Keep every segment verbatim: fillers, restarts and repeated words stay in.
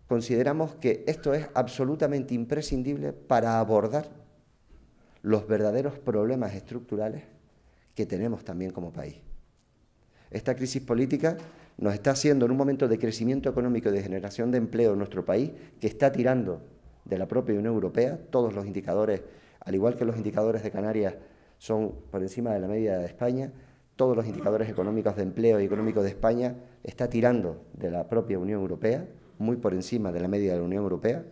consideramos que esto es absolutamente imprescindible para abordar los verdaderos problemas estructurales que tenemos también como país. Esta crisis política nos está haciendo, en un momento de crecimiento económico y de generación de empleo en nuestro país, que está tirando de la propia Unión Europea, todos los indicadores, al igual que los indicadores de Canarias, son por encima de la media de España, todos los indicadores económicos de empleo y económicos de España está tirando de la propia Unión Europea, muy por encima de la media de la Unión Europea,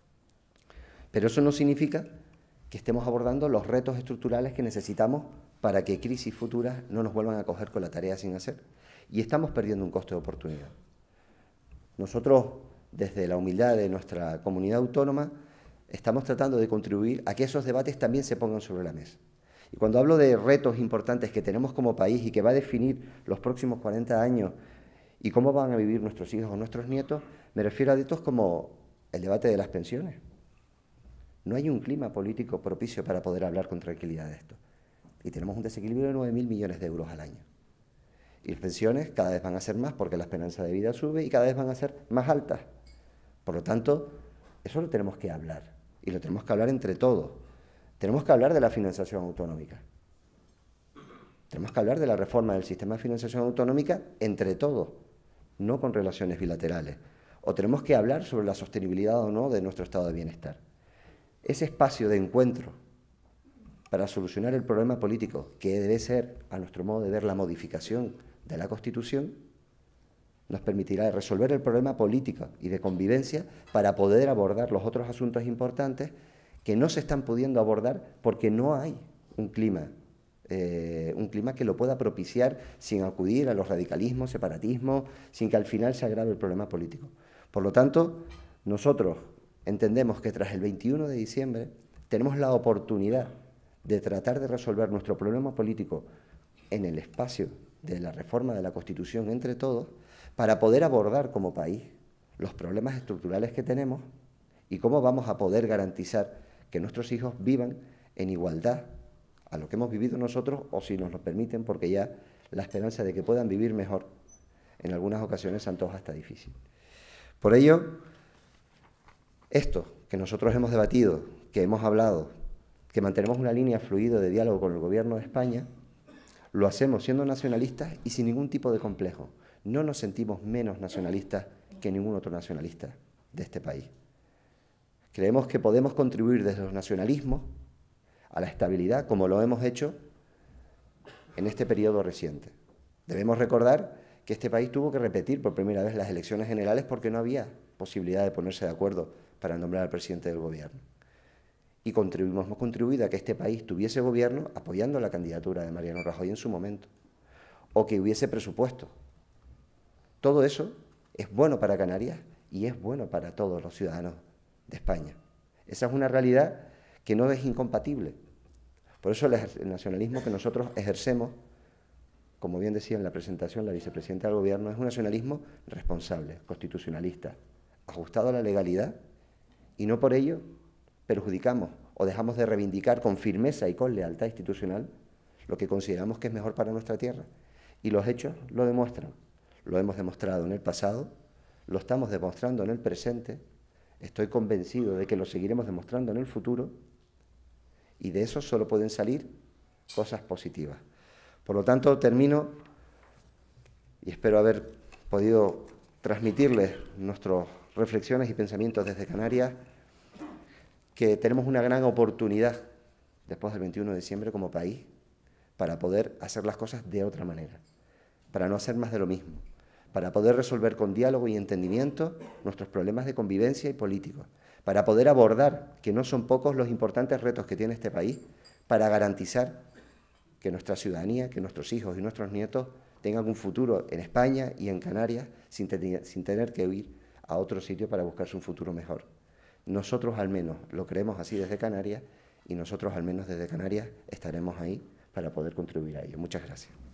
pero eso no significa que estemos abordando los retos estructurales que necesitamos para que crisis futuras no nos vuelvan a coger con la tarea sin hacer. Y estamos perdiendo un coste de oportunidad. Nosotros, desde la humildad de nuestra comunidad autónoma, estamos tratando de contribuir a que esos debates también se pongan sobre la mesa. Y cuando hablo de retos importantes que tenemos como país y que va a definir los próximos cuarenta años y cómo van a vivir nuestros hijos o nuestros nietos, me refiero a retos como el debate de las pensiones. No hay un clima político propicio para poder hablar con tranquilidad de esto. Y tenemos un desequilibrio de nueve mil millones de euros al año. Y las pensiones cada vez van a ser más porque la esperanza de vida sube y cada vez van a ser más altas. Por lo tanto, eso lo tenemos que hablar. Y lo tenemos que hablar entre todos. Tenemos que hablar de la financiación autonómica. Tenemos que hablar de la reforma del sistema de financiación autonómica entre todos, no con relaciones bilaterales. O tenemos que hablar sobre la sostenibilidad o no de nuestro estado de bienestar. Ese espacio de encuentro para solucionar el problema político, que debe ser, a nuestro modo de ver, la modificación de la Constitución, nos permitirá resolver el problema político y de convivencia para poder abordar los otros asuntos importantes que no se están pudiendo abordar porque no hay un clima, eh, un clima que lo pueda propiciar sin acudir a los radicalismos, separatismos, sin que al final se agrave el problema político. Por lo tanto, nosotros entendemos que tras el veintiuno de diciembre tenemos la oportunidad de tratar de resolver nuestro problema político en el espacio de la reforma de la Constitución entre todos, para poder abordar como país los problemas estructurales que tenemos y cómo vamos a poder garantizar que nuestros hijos vivan en igualdad a lo que hemos vivido nosotros, o si nos lo permiten, porque ya la esperanza de que puedan vivir mejor en algunas ocasiones se antoja hasta difícil. Por ello, esto que nosotros hemos debatido, que hemos hablado, que mantenemos una línea fluida de diálogo con el Gobierno de España, lo hacemos siendo nacionalistas y sin ningún tipo de complejo. No nos sentimos menos nacionalistas que ningún otro nacionalista de este país. Creemos que podemos contribuir desde los nacionalismos a la estabilidad, como lo hemos hecho en este periodo reciente. Debemos recordar que este país tuvo que repetir por primera vez las elecciones generales porque no había posibilidad de ponerse de acuerdo para nombrar al presidente del Gobierno. Y contribuimos, hemos contribuido a que este país tuviese gobierno apoyando la candidatura de Mariano Rajoy en su momento, o que hubiese presupuesto. Todo eso es bueno para Canarias y es bueno para todos los ciudadanos de España. Esa es una realidad que no es incompatible. Por eso el, el nacionalismo que nosotros ejercemos, como bien decía en la presentación la vicepresidenta del Gobierno, es un nacionalismo responsable, constitucionalista, ajustado a la legalidad, y no por ello perjudicamos o dejamos de reivindicar con firmeza y con lealtad institucional lo que consideramos que es mejor para nuestra tierra. Y los hechos lo demuestran. Lo hemos demostrado en el pasado, lo estamos demostrando en el presente, estoy convencido de que lo seguiremos demostrando en el futuro, y de eso solo pueden salir cosas positivas. Por lo tanto, termino, y espero haber podido transmitirles nuestras reflexiones y pensamientos desde Canarias, que tenemos una gran oportunidad después del veintiuno de diciembre como país para poder hacer las cosas de otra manera, para no hacer más de lo mismo, para poder resolver con diálogo y entendimiento nuestros problemas de convivencia y políticos, para poder abordar, que no son pocos los importantes retos que tiene este país, para garantizar que nuestra ciudadanía, que nuestros hijos y nuestros nietos tengan un futuro en España y en Canarias sin, te sin tener que huir a otro sitio para buscarse un futuro mejor. Nosotros al menos lo creemos así desde Canarias, y nosotros al menos desde Canarias estaremos ahí para poder contribuir a ello. Muchas gracias.